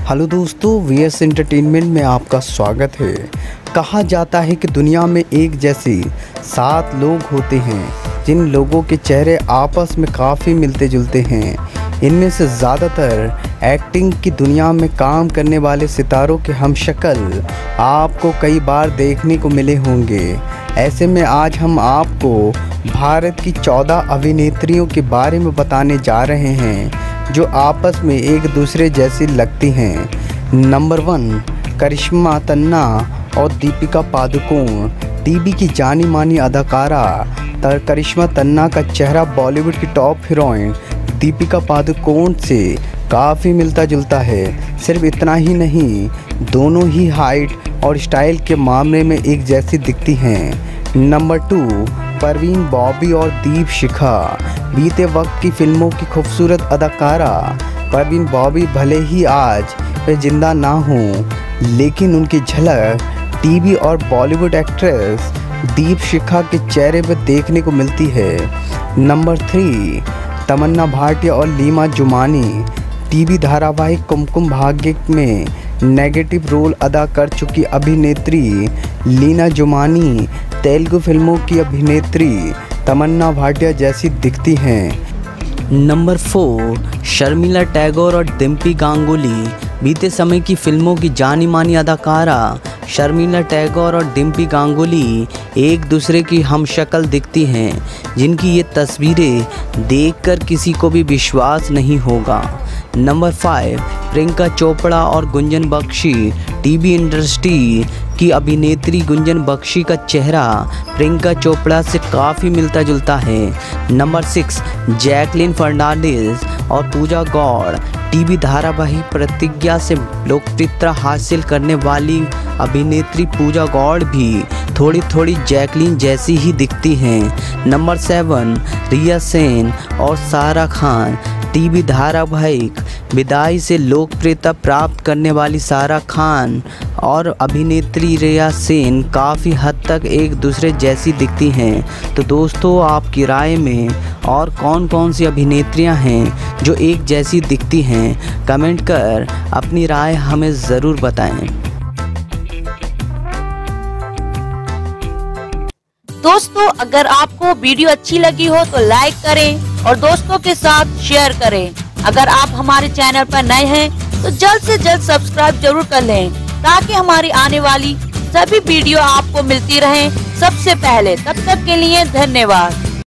Hello दोस्तों, VS entertainment में आपका स्वागत है। कहा जाता है कि दुनिया में एक जैसे 7 लोग होते हैं जिन लोगों के चेहरे आपस में काफ़ी मिलते जुलते हैं। इनमें से ज़्यादातर एक्टिंग की दुनिया में काम करने वाले सितारों के हमशक्ल आपको कई बार देखने को मिले होंगे। ऐसे में आज हम आपको भारत की 14 अभिनेत्रियों के बारे में बताने जा रहे हैं जो आपस में एक दूसरे जैसी लगती हैं। नंबर 1, करिश्मा तन्ना और दीपिका पादुकोण। टीवी की जानी मानी अदाकारा करिश्मा तन्ना का चेहरा बॉलीवुड की टॉप हीरोइन दीपिका पादुकोण से काफ़ी मिलता जुलता है। सिर्फ इतना ही नहीं, दोनों ही हाइट और स्टाइल के मामले में एक जैसी दिखती हैं। नंबर 2, परवीन बॉबी और दीप शिखा। बीते वक्त की फिल्मों की खूबसूरत अदाकारा परवीन बॉबी भले ही आज वे जिंदा ना हों, लेकिन उनकी झलक टीवी और बॉलीवुड एक्ट्रेस दीप शिखा के चेहरे पर देखने को मिलती है। नंबर 3, तमन्ना भाटिया और लीमा जुमानी। टीवी धारावाहिक कुमकुम भाग्य में नेगेटिव रोल अदा कर चुकी अभिनेत्री लीना जुमानी तेलुगु फिल्मों की अभिनेत्री तमन्ना भाटिया जैसी दिखती हैं। नंबर 4, शर्मिला टैगोर और डिम्पी गांगुली। बीते समय की फिल्मों की जानी मानी अदाकारा शर्मिला टैगोर और डिम्पी गांगुली एक दूसरे की हमशक्ल दिखती हैं, जिनकी ये तस्वीरें देखकर किसी को भी विश्वास नहीं होगा। नंबर 5, प्रियंका चोपड़ा और गुंजन बख्शी। टीवी इंडस्ट्री की अभिनेत्री गुंजन बख्शी का चेहरा प्रियंका चोपड़ा से काफ़ी मिलता जुलता है। नंबर 6, जैकलीन फर्नांडिस और पूजा गौड़। टीवी धारावाहिक प्रतिज्ञा से लोकप्रियता हासिल करने वाली अभिनेत्री पूजा गौड़ भी थोड़ी थोड़ी जैकलीन जैसी ही दिखती हैं। नंबर 7, रिया सेन और सारा खान। टीवी धारावाहिक विदाई से लोकप्रियता प्राप्त करने वाली सारा खान और अभिनेत्री रिया सेन काफ़ी हद तक एक दूसरे जैसी दिखती हैं। तो दोस्तों, आपकी राय में और कौन कौन सी अभिनेत्रियां हैं जो एक जैसी दिखती हैं, कमेंट कर अपनी राय हमें ज़रूर बताएं। दोस्तों, अगर आपको वीडियो अच्छी लगी हो तो लाइक करें और दोस्तों के साथ शेयर करें। अगर आप हमारे चैनल पर नए हैं तो जल्द से जल्द सब्सक्राइब जरूर कर लें ताकि हमारी आने वाली सभी वीडियो आपको मिलती रहें सबसे पहले। तब तक के लिए धन्यवाद।